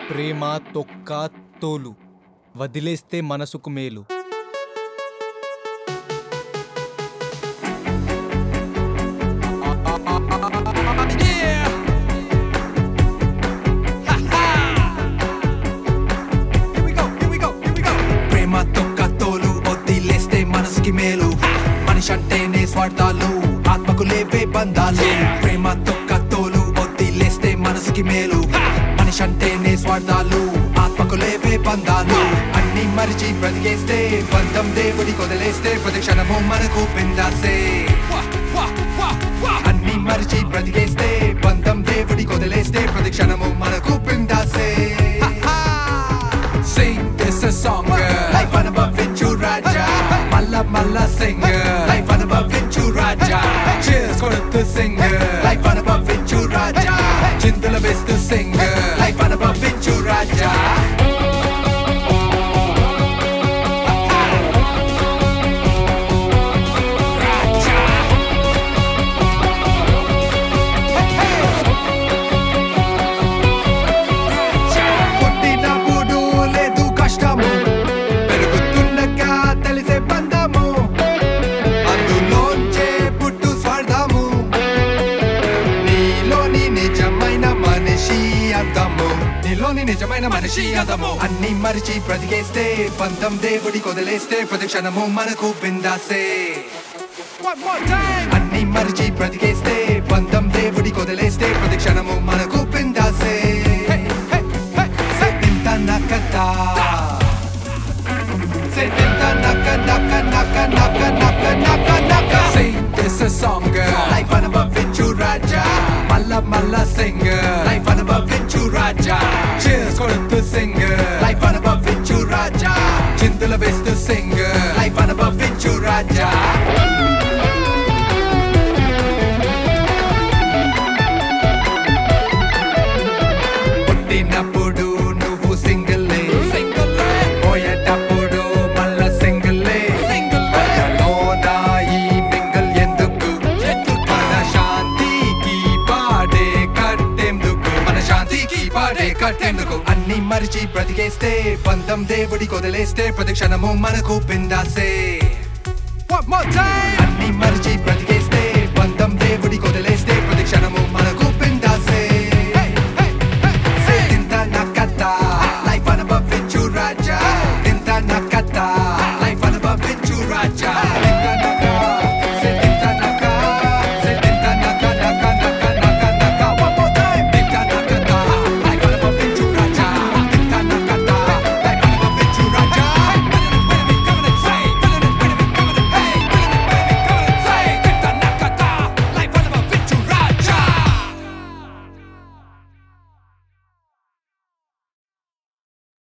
ప్రేమ తొక్క తోలు వదిలేస్తే మనసుకు మేలు. ప్రేమ తొక్క తోలు వదిలేస్తే మనసుకి మేలు. మనిషి అంటేనే స్వార్థాలు, ఆత్మకు లేవే బంధాలు. ప్రేమ తొక్క తోలు వదిలేస్తే మనసుకి మేలు. మనిషి అంటేనే స్వార్థాలు, ఆత్మకు లేవే బంధాలు. అన్ని మరిచి బ్రతికేస్తే బంధం దేవుడి కొదిలేస్తే ప్రతి క్షణము మనకు బిందాసే. అన్ని మరిచి బ్రతికేస్తే బంధం దేవుడి కొదిలేస్తే ప్రతి క్షణము మనకు బిందాసే. Sing this a song, life అనుభవించు రాజా. మల్ల sing, life అనుభవించు రాజా. Cheers కొడుతూ sing, life అనుభవించు రాజా. చింతలు వేస్తూ sing, life అనుభవించు రాజా. నీలోని నిజమైన మనిషి అందము. అన్ని మరిచి బ్రతికేస్తే బంధం దేవుడి కొదిలేస్తే ప్రతి క్షణము మనకు బిందాసే. అన్ని మరిచి బ్రతికేస్తే బంధం దేవుడి కొదిలేస్తే ప్రతి క్షణము మనకు బిందాసే. Sing this a song, life అనుభవించు రాజా. మల్ల sing, life అనుభవించు రాజా. Cheers కొడుతూ sing, life అనుభవించు రాజా. చింతలు వేస్తూ sing, life అనుభవించు రాజా. పుట్టినప్పుడు నువ్వు సింగిల్, పోయేటప్పుడు మళ్ళా సింగిల్. లోనాయి మింగిల్ ఎందుకు? మన శాంతికి పాడే కట్టేందుకు, మన శాంతికి పాడే కట్టేందుకు. అన్ని మరిచి బ్రతికేస్తే బంధం దేవుడి కొదిలేస్తే ప్రతి క్షణము మనకు బిందాసే. అన్ని మరిచి బ్రతికే